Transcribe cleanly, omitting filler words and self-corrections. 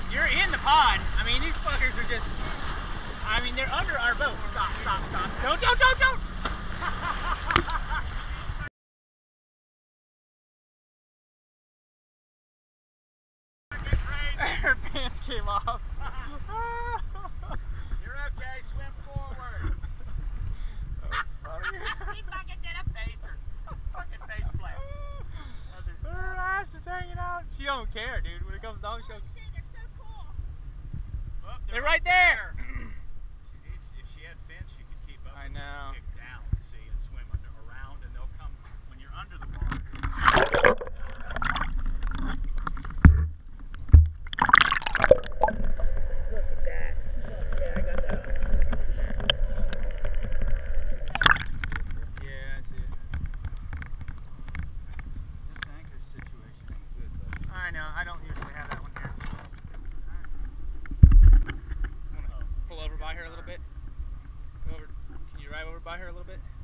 You're in the pond. I mean, these fuckers are just, I mean, they're under our boat. Stop, stop, stop. Don't. Her pants came off. You're okay, swim forward. She fucking did a facer. Fucking face plant. Her ass is hanging out. She don't care, dude. When it comes down, she'll... They're so cool. Oh, they're right there. If she had fins, she could keep up. I know. Kick down, see, and swim around, and they'll come when you're under the water. Look at that. Yeah, I got that. Yeah, I see it. This anchor situation ain't good, but I know. I don't usually have that one here. Pull over by her a little bit. Go over. Can you drive over by her a little bit?